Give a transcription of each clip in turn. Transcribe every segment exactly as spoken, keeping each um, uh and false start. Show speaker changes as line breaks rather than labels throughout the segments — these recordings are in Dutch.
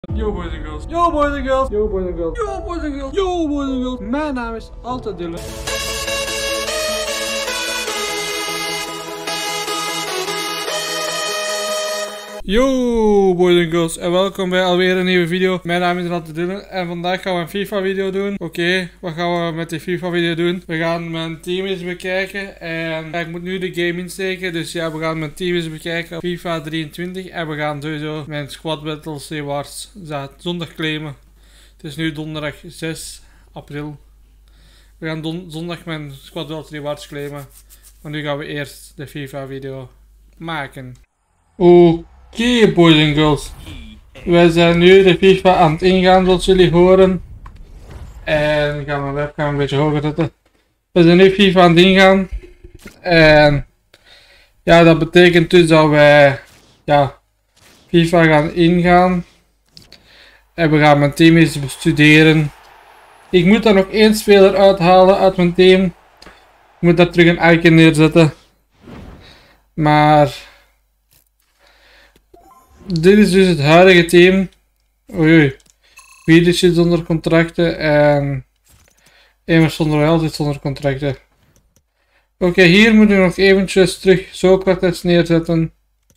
Yo boys and girls, yo boys and girls, yo boys and girls, yo boys and girls, yo boys and girls. Mijn naam is altijd Dylan. Yo boys and girls en welkom bij alweer een nieuwe video. Mijn naam is altijd Dylan en vandaag gaan we een FIFA video doen. Oké, okay, wat gaan we met die FIFA video doen? We gaan mijn team eens bekijken en ja, ik moet nu de game insteken. Dus ja, we gaan mijn team eens bekijken op FIFA drieëntwintig en we gaan sowieso mijn squad battles rewards zondag claimen. Het is nu donderdag zes april. We gaan don zondag mijn squad battles rewards claimen. Maar nu gaan we eerst de FIFA video maken. Oké. Oké okay, boys en girls, wij zijn nu de FIFA aan het ingaan zoals jullie horen. En ik ga mijn webcam een beetje hoger zetten. We zijn nu FIFA aan het ingaan. En ja, dat betekent dus dat wij ja, FIFA gaan ingaan. En we gaan mijn team eens bestuderen. Ik moet daar nog één speler uithalen uit mijn team. Ik moet daar terug een icon neerzetten. Maar dit is dus het huidige team. Oei oei. Vidic zit zonder contracten en Emerson Royal zit zonder contracten. Oké, okay, hier moet ik nog eventjes terug Socrates neerzetten.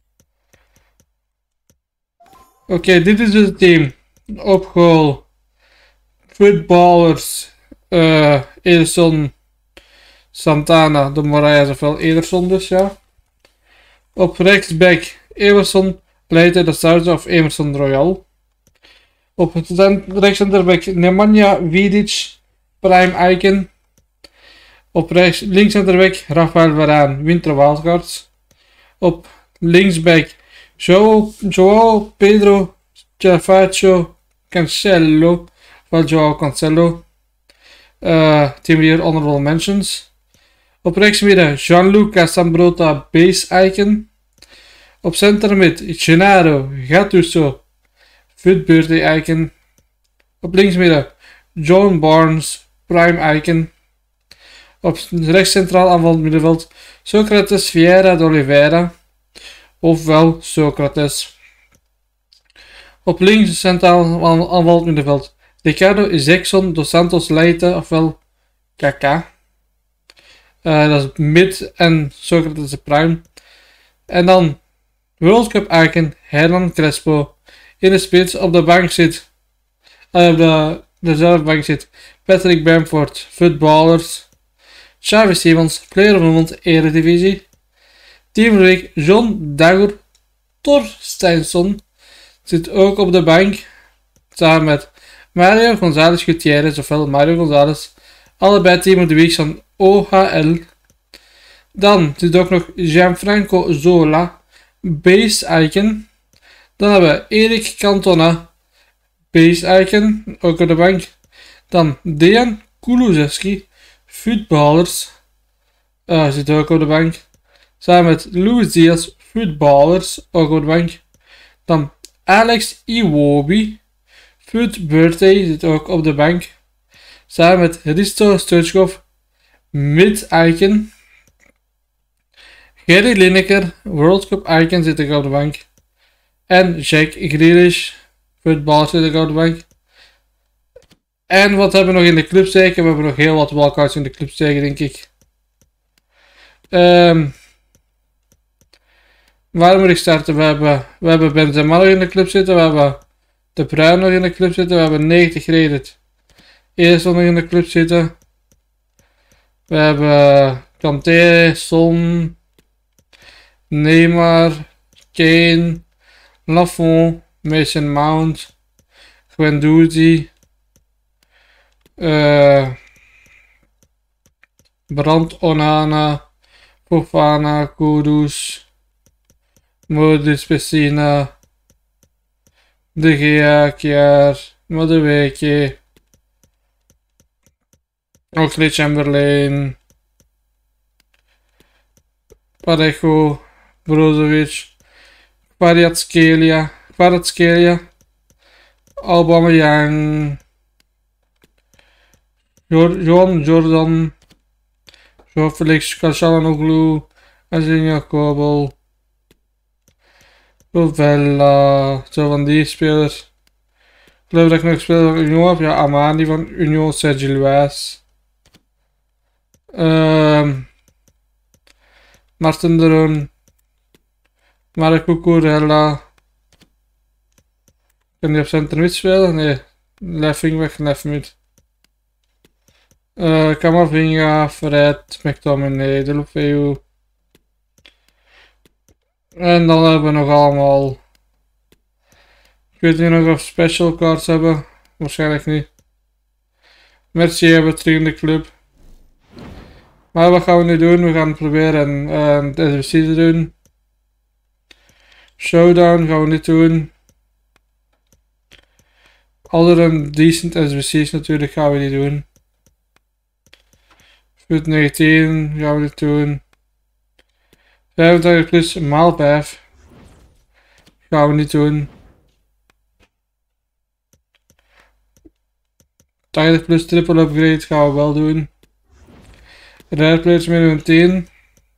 Oké, okay, dit is dus het team. Op goal. Footballers. Uh, Ederson. Santana. De Moraes ofwel Ederson dus ja. Op rechtsback Emerson. Pleiten de starter of Emerson Royal. Op het rechtscenterback Nemanja Vidic, prime icon. Op rechts linkscenterback Rafael Varane, winter wildcards. Op linksback Joao, Joao Pedro Cavacho Cancelo, wel Joao Cancelo. Uh, team hier honorable mentions. Op rechtsmidden Gianluca Sambrota, base icon. Op center mid Gennaro Gattuso, foot birthday icon. Op linksmidden John Barnes, prime icon. Op rechts centraal aanvallend middenveld Socrates Vieira de Oliveira, ofwel Socrates. Op links centraal aanvallend middenveld Ricardo Izekson dos Santos Leite, ofwel K K. Uh, dat is mid en Socrates de prime. En dan World Cup icon Hernan Crespo. In de spits op de bank zit. Uh, op de, dezelfde bank zit Patrick Bamford, Footballers. Xavi Simons, Player of the Month Eredivisie. Team Rick, John Dagger Torsteinsson zit ook op de bank. Samen met Mario González Gutierrez, ofwel Mario González. Allebei Team of the Week van O H L. Dan zit ook nog Gianfranco Zola, base icon. Dan hebben we Erik Cantona, base icon, ook op de bank. Dan Dejan Kulusevski, Footballers, uh, zit ook op de bank. Samen met Luis Diaz, Footballers, ook op de bank. Dan Alex Iwobi, Foot Birthday, zit ook op de bank. Samen met Risto Stoichkov, mid icon. Gary Lineker, World Cup icon, zit ik op de bank. En Jack Grealish, Football, zit ik op de bank. En wat hebben we nog in de club steken? We hebben nog heel wat wildcards in de club steken, denk ik. Um, waar moet ik starten? We hebben, we hebben Benzema nog in de club zitten. We hebben De Bruyne nog in de club zitten. We hebben negentig rated. Ederson nog in de club zitten. We hebben Kanté, Son, Neymar, Kane, Lafont, Mason Mount, Guendouzi, uh, Brandt Onana, Fofana, Kudus, Modric, Pessina, De Gea, Kjaer, Madueke, Oxlade Chamberlain, Parejo, Brozovic, Kvaratskhelia, Kvaratskhelia, Aubameyang, Joan Jordan, João Felix, Calhanoglu, Azinha Kobel, Rovella, zo van die spelers. Ik geloof dat ik nog speel van Union heb. Ja, Amani van Union, Sergio Luis. Um, Martin de Roon. Marco Corella. Kan die op center mid spelen? Nee. Leffing weg, left mid. Uh, Camavinga, Fred, McTominay, Deulofeu. En dan hebben we nog allemaal. Ik weet niet nog of special cards hebben. Waarschijnlijk niet. Merci hebben we terug in de club. Maar wat gaan we nu doen? We gaan proberen uh, de S B C te doen. Showdown gaan we niet doen. Andere decent S B C's natuurlijk gaan we niet doen. Foot negentien gaan we niet doen. vijfentachtig plus maal vijf gaan we niet doen. tachtig plus triple upgrade gaan we wel doen. Rare players minimum tien.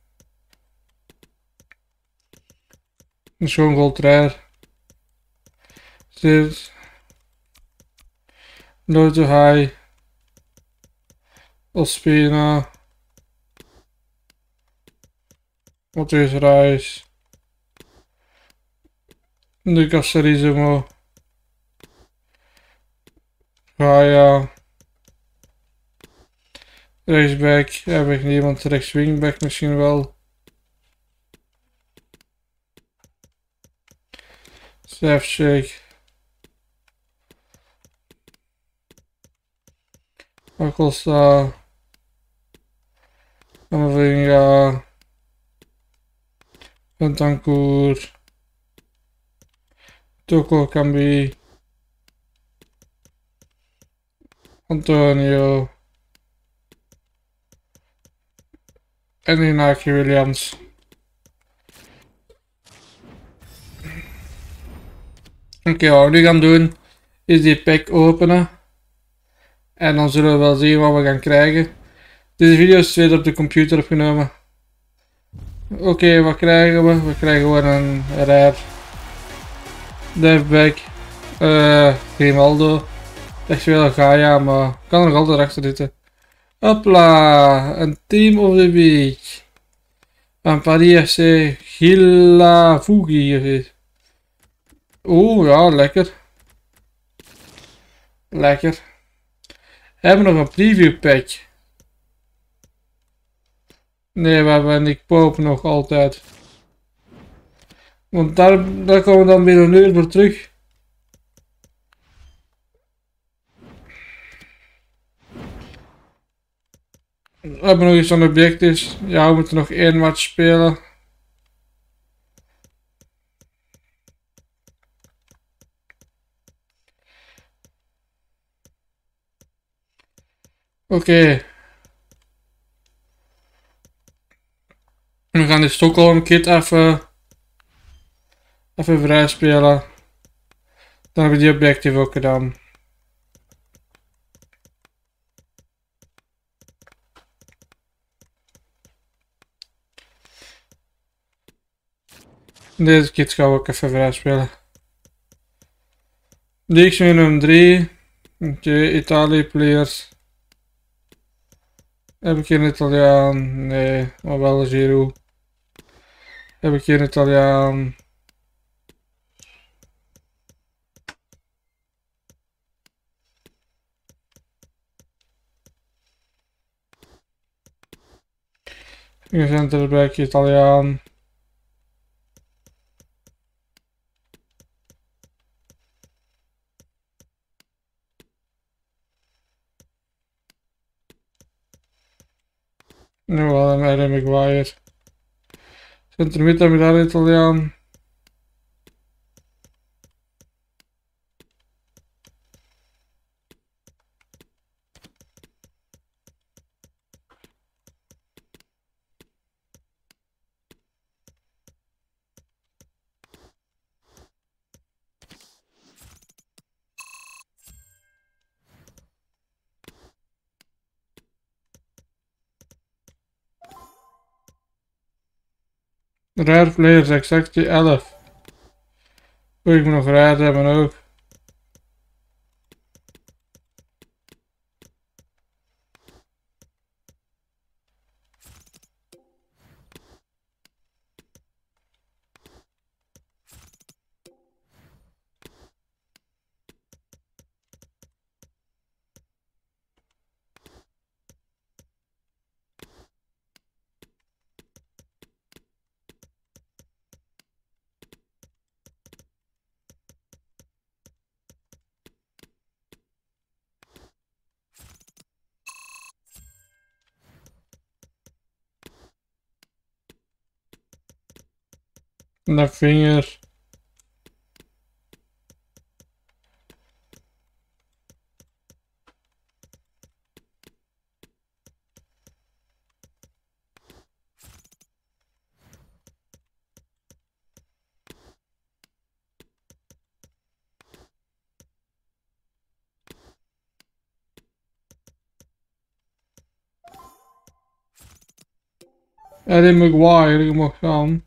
Dat is gewoon gold rare. Zit. Low to high. Ospina. Matthäus Reis. Lucas Cerizemo. Gaia. Rechtsback heb ik niemand, rechts wingback misschien wel. Safshake. Acosta. Camavinga. Bentancur. Toko Kambi. Antonio. En Inaki Williams. Oké, okay, wat we nu gaan doen is die pack openen. En dan zullen we wel zien wat we gaan krijgen. Deze video is weer op de computer opgenomen. Oké, okay, wat krijgen we? We krijgen gewoon een rare. Diveback. Uh, Grimaldo. Echt wel Gaia, maar kan er nog altijd achter zitten. Hopla, een team of the week. Van Paris F C Gila Fugi. Oeh, ja, lekker. Lekker. Hebben we nog een preview pack? Nee, we hebben Nick Pope nog altijd. Want daar, daar komen we dan weer een uur voor terug. We hebben nog iets aan objectives. Ja, we moeten nog één match spelen. Oké. Okay. We gaan de Stockholm kit even, even vrij spelen. Dan hebben we die objective ook gedaan. Deze kit gaan we ook even vrij spelen. Leagues minimum drie. Oké, okay, Italië players. Heb ik hier een Italiaan? Nee, maar wel een Giroud. Heb ik hier een Italiaan? Een centerback Italiaan. Nu wel een Harry Maguire. Centrumit heb ik daar Italiaan. Rare players, exact die elf. Oeh, ik moet nog rare hebben ook. Een vinger. Eddie Maguire, je mag gaan.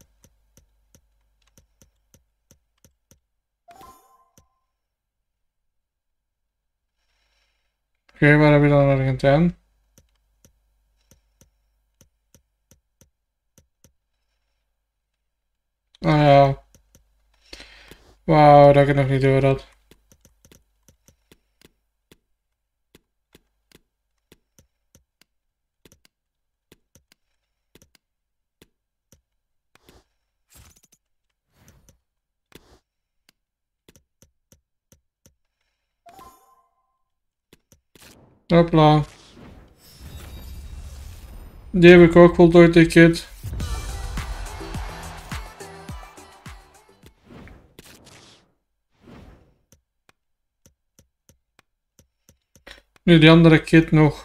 Oké, okay, waar heb je dan Argentijn? Ah ja. Wauw, dat ik het nog niet door had. Hopla. Die heb ik ook voltooid, die kit. Nu die andere kit nog.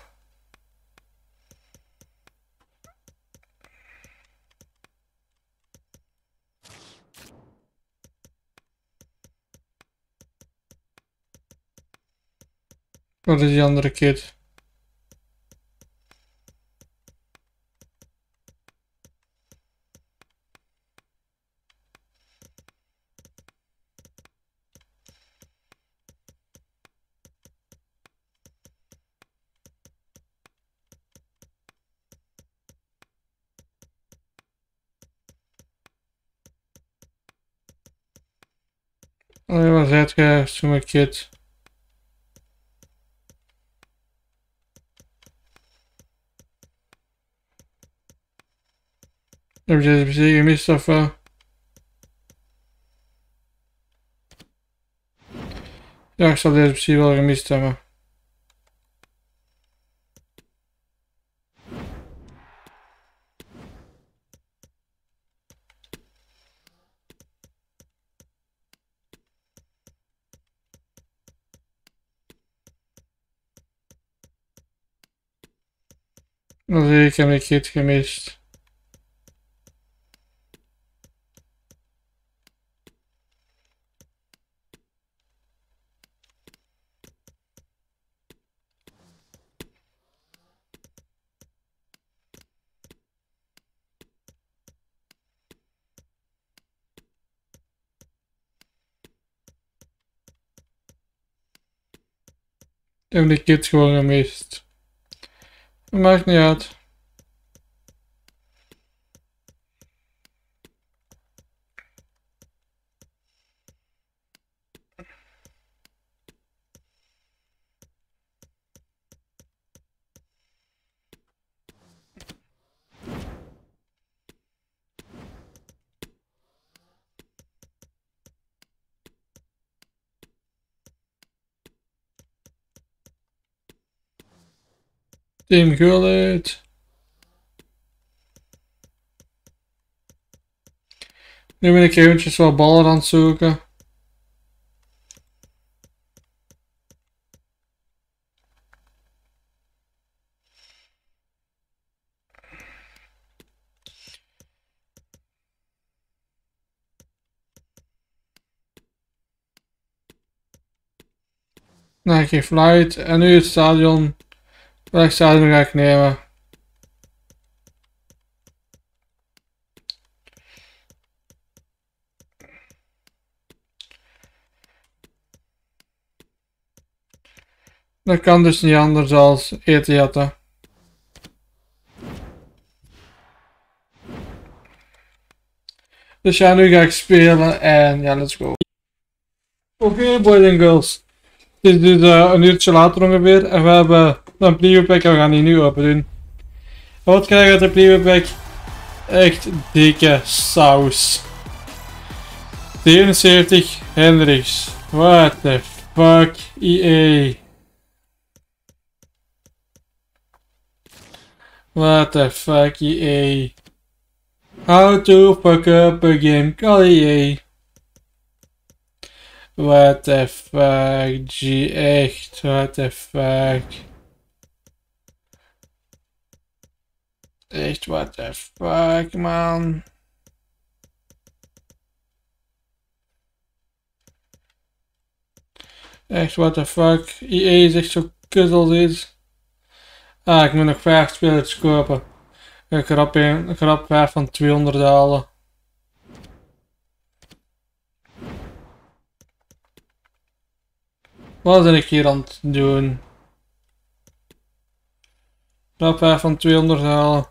Wat is die andere kit? Oh ja, waar zit je? Zo'n kit. Heb je deze precies gemist of uh? Ja, ik zal deze precies wel gemist hebben. Dan zie ik hem die kit gemist. Ik heb die kit gewoon gemist. Dat maakt niet uit. Team Gullit. Nu ben ik eventjes wat ballen aan het zoeken. Nou, ik geef flight en nu het stadion. Welk stadion ga ik nemen? Dat kan dus niet anders als Etihad. Dus ja, nu ga ik spelen en ja, let's go. Oké, okay, boys and girls. Het is dus uh, een uurtje later ongeveer en we hebben een preview pack en we gaan die nu open doen. Wat krijg je uit de preview pack? Echt dikke saus. zevenenzeventig Hendricks. What the fuck, E A. What the fuck, E A. How to fuck up a game, Collier. What the fuck, G, echt, what the fuck. Echt, what the fuck, man. Echt, what the fuck. E A is echt zo kut als iets. Ah, ik moet nog vijf spelletjes kopen. Ik ga op, een, ik ga op vijf van tweehonderd halen. Wat ben ik hier aan het doen? Op vijf van tweehonderd halen.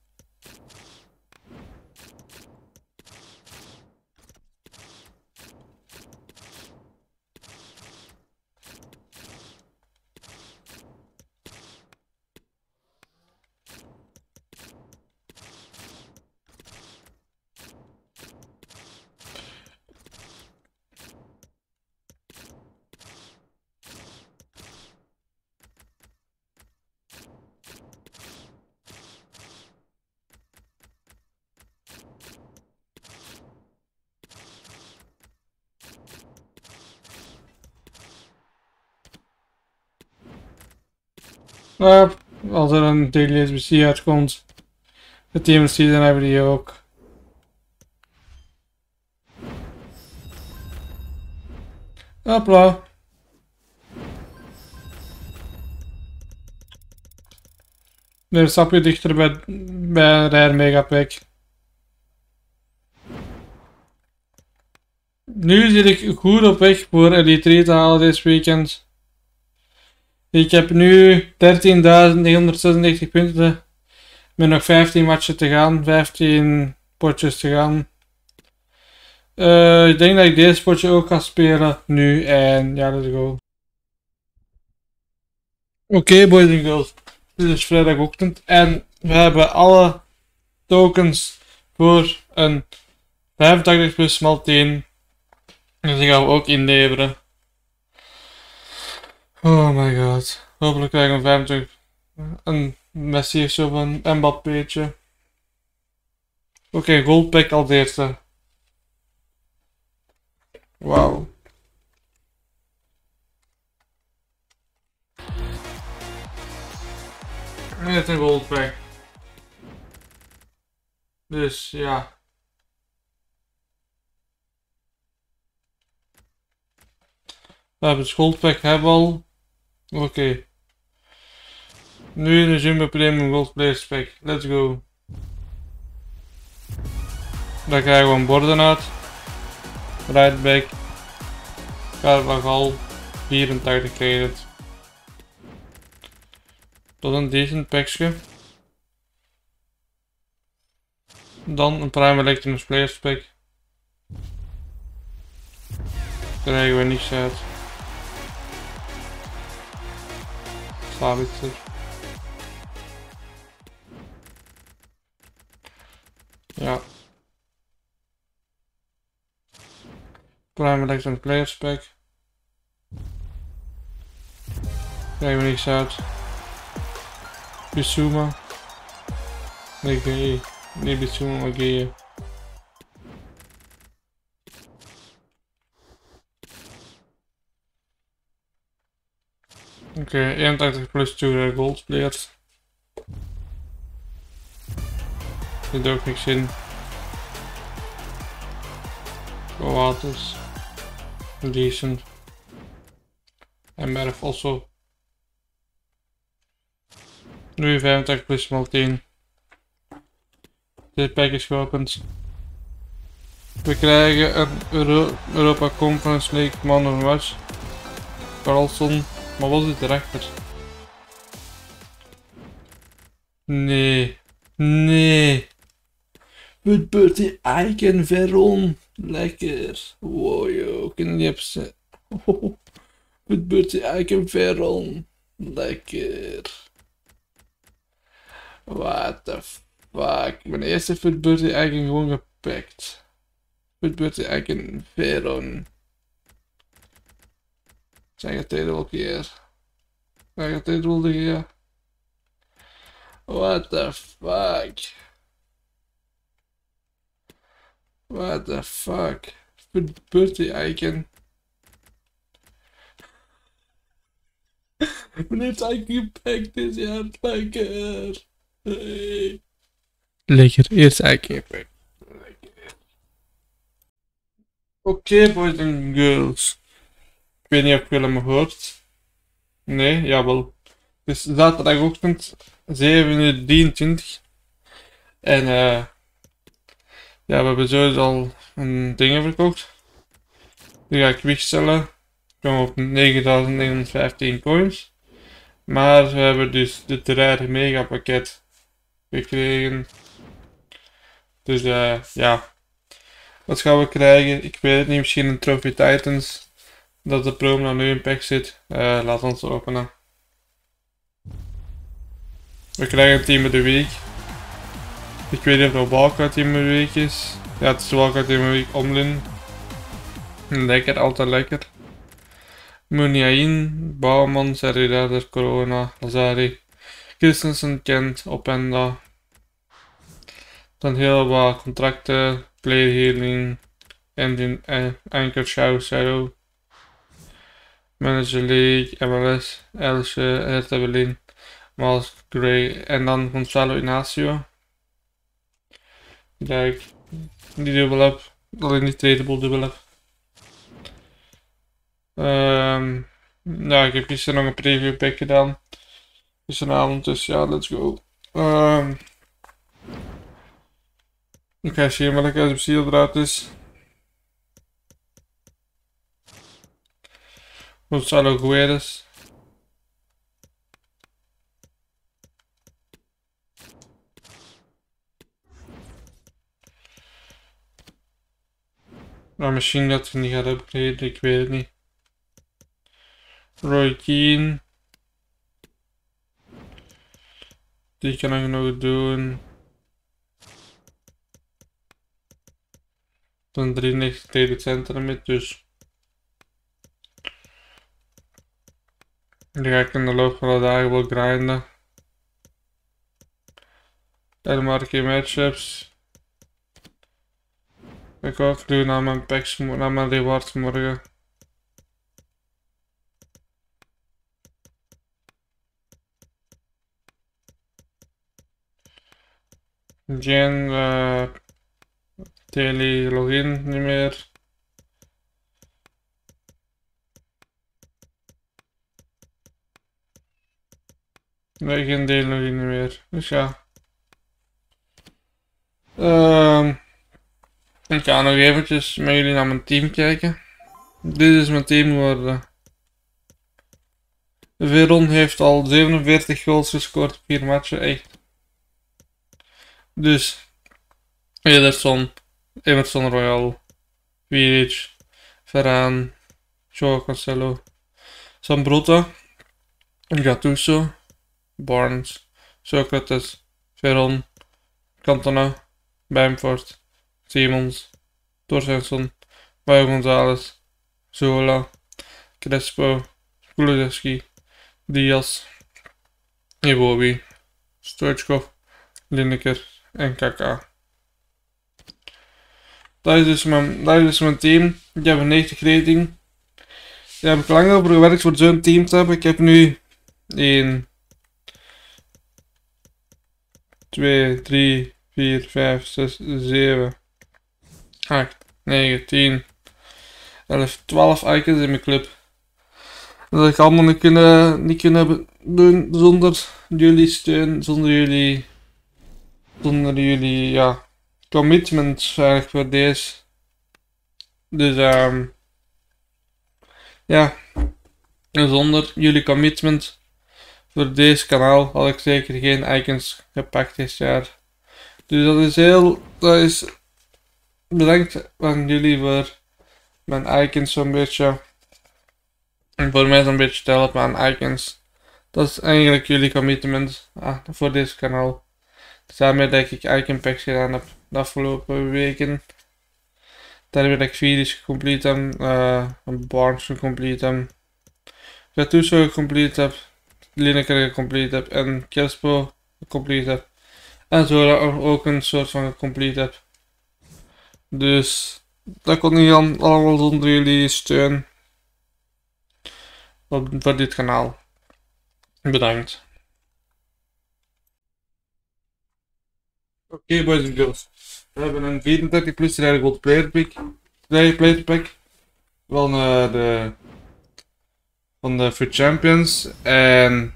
Nou, als er een Daily S B C uitkomt, de T M C, dan hebben we die ook. Hopla. Nu stap je dichter bij, bij Rare Megapack. Nu zit ik goed op weg voor Elite drie te halen dit weekend. Ik heb nu dertienduizend negenhonderdzesennegentig punten. Met nog vijftien matchen te gaan, vijftien potjes te gaan. Uh, ik denk dat ik deze potje ook ga spelen nu en ja, let's go. Oké, okay, boys en girls. Het is vrijdagochtend en we hebben alle tokens voor een vijfentachtig plus maal tien. Dus die gaan we ook inleveren. Oh my god. Hopelijk krijgen we vijfentachtig. Een Messi of zo van Mbappeetje. Oké, okay, goldpack als eerste. Wauw. Net een goldpack. Dus ja. We hebben het goldpack hebben we al. Oké. Okay. Nu de Jumbo Premium Gold Players Pack. Let's go. Daar krijgen we een borden uit. Right back. Carvajal. vierentachtig credit. Dat is een decent packje. Dan een Prime Electronics Players Pack. Daar krijgen we niks uit. Sabitzer. Ja. Prime Electronics Players Pack. Krijgen we niks uit. Bissouma. Nee, G. Nee, Bissouma, maar G. Oké, okay, eenentachtig plus twee gold players. Zit ook niks in. Coates. Decent. En Merf also. Nu vijfentachtig plus maal tien. Dit pack is geopend. We krijgen een Euro Europa Conference League Man of the Match. Carlson. Maar wat zit erachter? Nee. Nee. Woodbury Icon Veron. Lekker. Wow, joh. Kunnen die hebben. Woodbury Icon Veron. Lekker. What the fuck. Mijn eerste Woodbury Icon gewoon gepakt. Woodbury Icon Veron. Zijn het tweede wel keer? Zijn het tweede wel keer? What the fuck? What the fuck? Birthday icon. Wanneer het icon gepakt is, ja, lekker. Hey. Lekker, eerst icon gepakt. Oké, okay, boys en girls. Ik weet niet of jullie me hoort. Nee, jawel. Het is zaterdagochtend, zeven uur drieëntwintig. En eh... Uh, ja, we hebben sowieso al een dingen verkocht. Die ga ik wegstellen. Ik kom op negenduizend negenhonderdvijftien coins. Maar we hebben dus de drie mega pakket gekregen. Dus uh, ja. Wat gaan we krijgen? Ik weet het niet. Misschien een Trophy Titans. Dat de promo nu in pack zit. Uh, laat ons openen. We krijgen een team of the week. Ik weet niet of het een walkout team of the week is. Ja, het is een walkout team of the week. Omlin. Lekker, altijd lekker. Muniain, Bouwman, Seridader, Corona, Lazari, Christensen, Kent, Openda. Dan heel wat contracten, Player Healing, Engine, eh, Anchor, Show, Shadow, Manager League, M L S, Elsje, Hertha Berlin, Miles Gray en dan Gonzalo Inacio. Kijk, die dubbel heb, alleen die tradable dubbel heb. Um, ja, ik heb gisteren nog een preview pack gedaan. Gisteravond, dus ja, let's go. Um, ik ga zien welke uit de seal eruit is. Gonzalo Guedes. Nou, misschien dat we niet gaan upgraden, ik weet het niet. Roy Keane. Die kan ik nog doen. Dan drieënnegentig tegen centrum met, dus. Die ga ik in de loop van de dagen wel grinden. En market matchups. Ik ook doen naar mijn packs, naar mijn rewards morgen. Geen uh, daily login niet meer. Nee, geen daily login niet meer. Dus ja. Uh, ik ga nog eventjes met jullie naar mijn team kijken. Dit is mijn team geworden. Veron heeft al zevenenveertig goals gescoord op vier matchen, echt. Dus Ederson, Emerson Royal, Vidic, Varane, Joao Cancelo, Zambrotta, Gattuso, Barnes, Socrates, Veron, Cantona, Bamford, Simons, Torstensson, Mario Gonzalez, Zola, Crespo, Kulusevski, Diaz, Iwobi, Stoichkov, Lineker en Kaka. Dat is dus mijn, dat is dus mijn team. Ik heb een negentig rating. Daar heb ik lang over gewerkt voor zo'n team te hebben. Ik heb nu één, twee, drie, vier, vijf, zes, zeven, acht, negen, tien, elf, twaalf icons in mijn club. Dat ik allemaal niet kunnen, niet kunnen doen zonder jullie steun, zonder jullie, zonder jullie, ja, commitment eigenlijk voor deze. Dus, um, ja, en zonder jullie commitment voor deze kanaal had ik zeker geen icons gepakt dit jaar. Dus dat is heel, dat is, bedankt aan jullie voor mijn icons zo'n beetje. En voor mij zo'n beetje te helpen aan icons. Dat is eigenlijk jullie commitment ah, voor deze kanaal. Dus daarmee dat ik icon packs gedaan heb de afgelopen weken. Daarmee dat ik video's gecomplete heb, uh, een Barnes gecomplete heb, Gattuso gecomplete heb, Lineker gecomplete heb en Crespo gecomplete heb. En zo ook een soort van gecomplete heb. Dus dat kon niet allemaal zonder jullie steun op, voor dit kanaal. Bedankt. Oké, okay, boys en girls. We hebben een vierendertig plus Rare Gold Player Pick. Rare Player Pack. Van uh, de van de Food Champions. En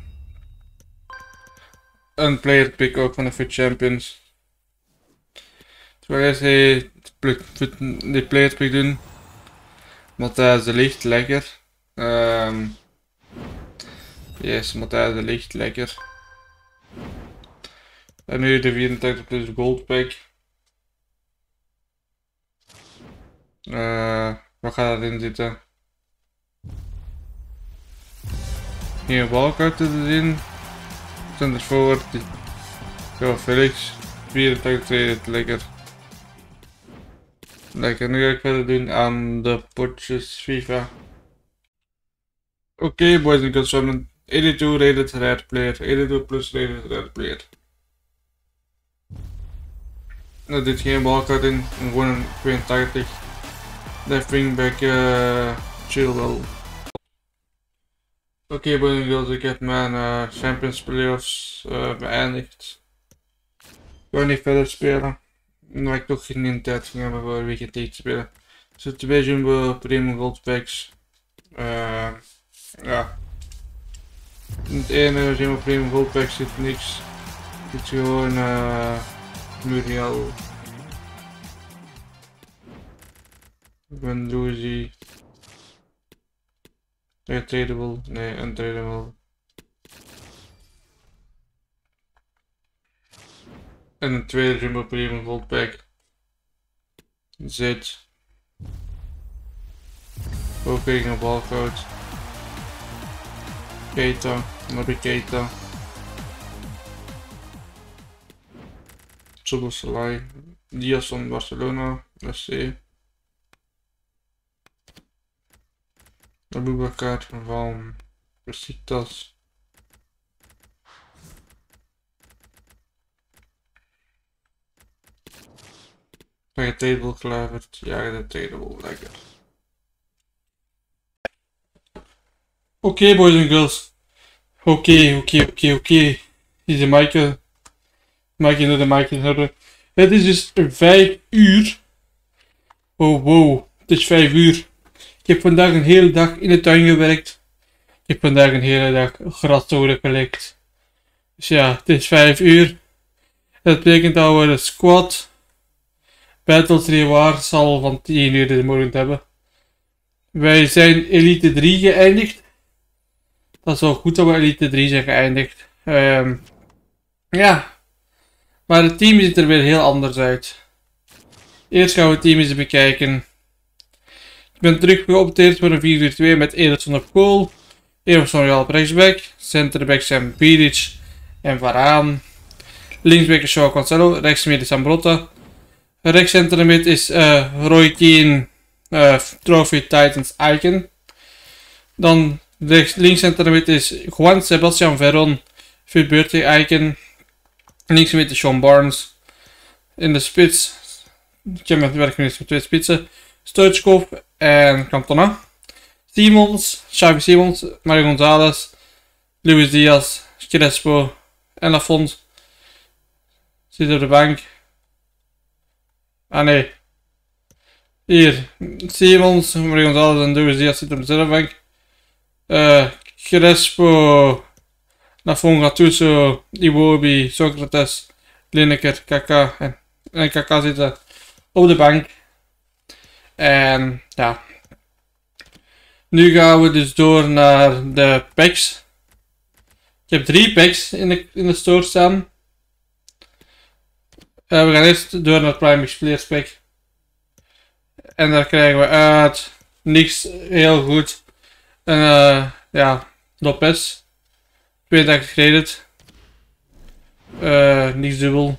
een Player Pick ook van de Food Champions. Terwijl hij die Player Pick doen. Want uh, ze ligt lekker. Um, yes, maar ze ligt lekker. En nu de vierendertig plus Gold Pack. Uh, wat gaat erin zitten? Hier een walkout te zien. Center forward. Go Felix. vierentachtig tweede, lekker. Lekker, nu ga ik verder doen aan de potjes FIFA. Oké, okay, boys and girls, we hebben een eenentwintig rated rare player. eenentwintig plus rated rare player. Er zit geen walkout in, gewoon een tweeëntachtig. Left wingback uh, Chilwell. Oké, okay, boys and girls, ik heb mijn uh, Champions Playoffs uh, beëindigd. Ik wil niet verder spelen. Maar ik toch geen tijd ging hebben voor weekend te spelen. Er zitten twee Jumbo Premium Gold Packs. Uh, ja. In het ene Jumbo Premium Gold Pack zit niks. Het is gewoon uh, Muriel. Guendouzi. Tradable, nee, untradable. En een tweede Jumbo Premium Gold Pack. Zit. Ook tegen een balcoach. Keita, Naby Keita. Szoboszlai. Diaz van Barcelona, S C. Abubakar van Besiktas. Vegetable Kluivert, ja, de table, lekker. Oké, okay, boys and girls. Oké, okay, oké, okay, oké, okay, oké. Okay. Hier is de Michael. Michael naar de Michael hebben. Het is dus vijf uur. Oh wow, het is vijf uur. Ik heb vandaag een hele dag in de tuin gewerkt. Ik heb vandaag een hele dag graszoden gelekt. Dus ja, het is vijf uur. Dat betekent dat we de squad Battles Reward zal van tien uur de morgen hebben. Wij zijn Elite drie geëindigd. Dat is wel goed dat we Elite drie zijn geëindigd. Um, ja. Maar het team ziet er weer heel anders uit. Eerst gaan we het team eens bekijken. Ik ben terug geopteerd voor een vier vier twee met Ederson op goal. Ederson Royal op rechtsback. Centerback zijn Bilic en Varaan. Linksback is Joao Cancelo. Rechtsmid is Zambrotta. Rechtscentrum is uh, Roy Keane, uh, Trophy Titans Icon. Dan rechts, linkscentrum is Juan Sebastian Veron, Fuberti Icon. Linksmid is Sean Barnes. In de spits, ik heb met werkminst met twee spitsen, Stoichkov en Cantona. Simons, Xavi Simons, Mario Gonzalez, Luis Diaz, Crespo en Lafont zitten op de bank. Ah nee. Hier. Simons, Mario Gonzalez en Luis Diaz zitten op de zelfbank. Uh, Crespo, Lafont, Gattuso, Iwobi, Socrates, Lineker, Kaka en, en Kaka zitten op de bank. En ja. Nu gaan we dus door naar de packs. Ik heb drie packs in de, in de store staan. Uh, we gaan eerst door naar het Prime Players pack. En daar krijgen we uit niks heel goed. En uh, ja, Lopez. tweeëntachtig rated. Uh, niks dubbel.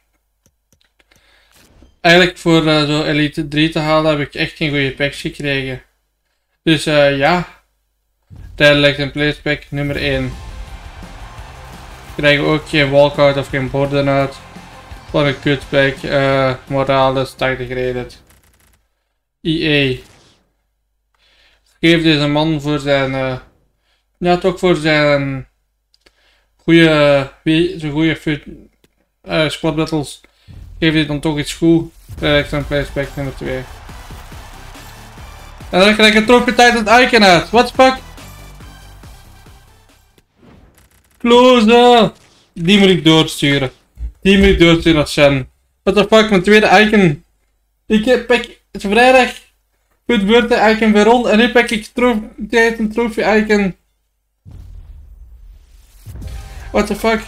Eigenlijk voor uh, zo Elite drie te halen heb ik echt geen goede packs gekregen. Dus uh, ja. Tijdelijk een Players pack nummer één. Krijgen we ook geen walkout of geen borden uit. Wat een kutpack. Uh, Morales tachtig rated. E A. Geef deze man voor zijn... Uh, ja, toch voor zijn... Goede... Zijn goede uh, squad battles. Geef hij dan toch iets goed. Krijg ik dan playspec nummer twee. En dan krijg ik een Trophy Titan icon uit. What the fuck? Close! Die moet ik doorsturen. Die moet ik doorsturen naar Shen. What the fuck, mijn tweede icon. Ik heb pak vrijdag goed birthday icon weer rond en nu pak ik een trophy icon. What the fuck?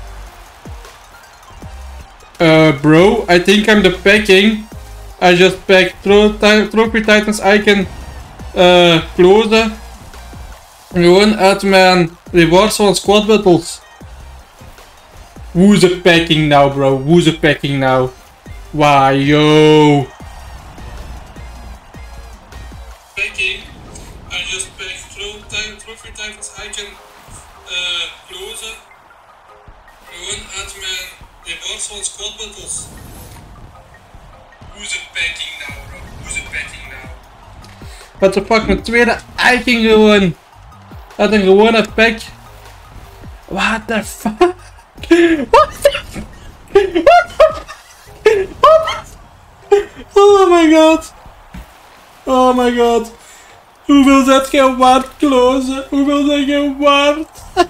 Uh, bro, I think I'm the packing. I just packed tro Trophy Titans icon. Uh, close. Gewoon uit mijn rewards van squad battles. Who's a packing now, bro? Who's a packing now? Why, yo? Packing. I just packed Trophy Titans icon. Uh, close. Gewoon uit mijn rewards van squad battles. Who's a packing now, bro? Who's a packing now? What the fuck, mijn tweede icon gewoon. Uit een gewone pack. What the fuck? What the fuck? What the fuck? Oh my god. Oh my god. Hoeveel zet je waard, Kloze? Hoeveel zeg je waard?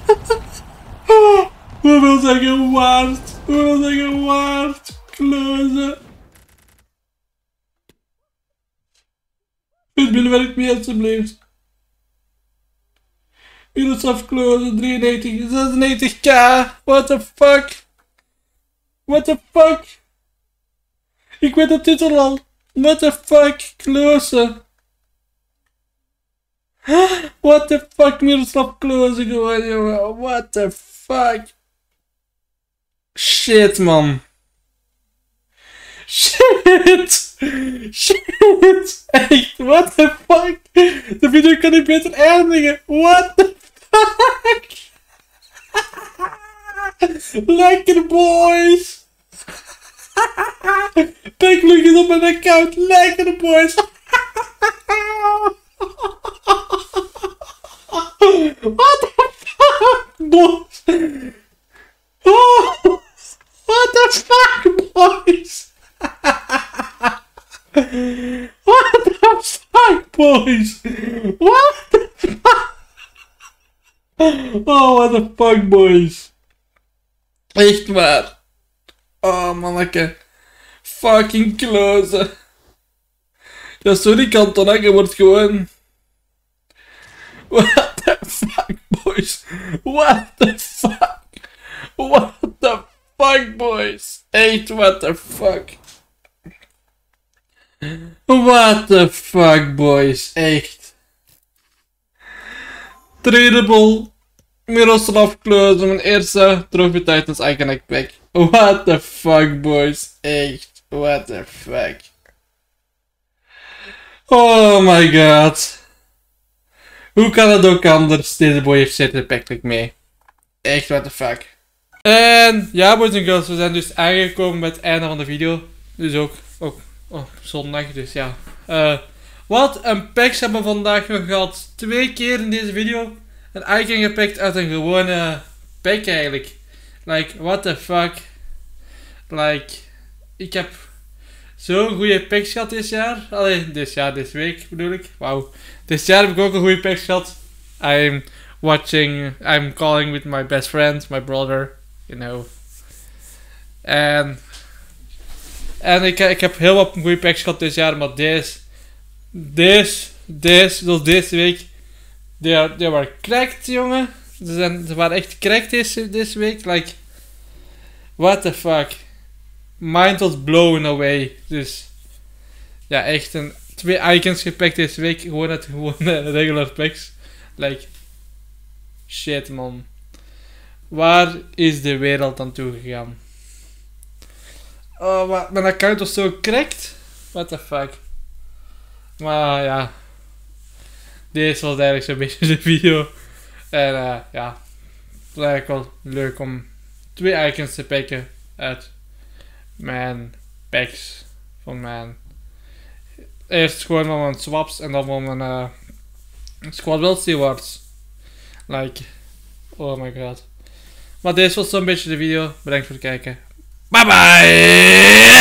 Hoeveel zeg je waard? Hoeveel zeg je waard, Kloze? Het binnenwerkt mee alsjeblieft. Microsoft Close drieënnegentig, zesennegentig k. What the fuck? What the fuck? Ik weet de titel al. What the fuck? Close. What the fuck? Microsoft Close gewoon, jongen. What the fuck? Shit, man. Shit! Shit! Echt, what the fuck? De video kan niet beter eindigen. What the fuck? Lekker, boys! Backlog is op mijn account. Lekker, boys! What the fuck, boys? Oh, what the fuck, boys? What the fuck, boys? What the fuck? Oh, what the fuck, boys? Echt waar. Oh, manneke. Fucking Close. Ja, sorry, Kanton, je wordt gewoon... What the fuck, boys? What the fuck? What the fuck, boys? Echt, what the fuck? What the fuck, boys? Echt. Tradable Miroslav Klose, mijn eerste Trophy Titans Iconic Pack. What the fuck, boys? Echt. What the fuck? Oh my god. Hoe kan het ook anders? Deze boy heeft zitten pack mee. Echt, what the fuck. En ja, boys en girls, we zijn dus aangekomen bij het einde van de video. Dus ook, ook oh, zondag, dus ja. Uh, wat een packs hebben we vandaag nog gehad. Twee keer in deze video. Een icon gepakt uit een gewone pack eigenlijk. Like, what the fuck. Like, ik heb zo'n goede packs gehad dit jaar. Allee, dit jaar, deze week bedoel ik. Wauw. Dit jaar heb ik ook een goede packs gehad. I'm watching, I'm calling with my best friend, my brother, you know. En, en ik, ik heb heel wat goede packs gehad dit jaar, maar deze, deze, deze, zoals deze week, die, are, die waren cracked, jongen. Ze, zijn, ze waren echt cracked deze, deze week. Like, what the fuck. Mind was blown away. Dus, ja, echt een, twee icons gepakt deze week. Gewoon uit gewone regular packs. Like, shit, man. Waar is de wereld aan toe gegaan? Oh, wat, mijn account was zo cracked. What the fuck. Maar ja. Deze was eigenlijk zo'n beetje de video. En uh, ja. Het was eigenlijk wel leuk om twee icons te pakken uit mijn packs van mijn Eerst gewoon van mijn swaps en dan van mijn uh, squad build stewards. Like, oh my god. Maar deze was zo'n beetje de video. Bedankt voor het kijken. Bye bye!